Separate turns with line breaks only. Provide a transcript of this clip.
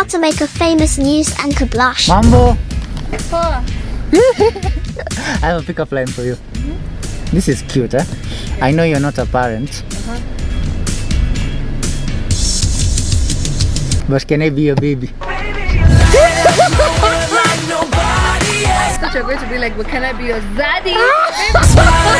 how to make a famous news anchor blush.
Mambo!
Oh.
I have a pickup line for you. This is cute, eh? I know you're not a parent. But can I be your baby?
I thought you were going to be like, but can I be your zaddy?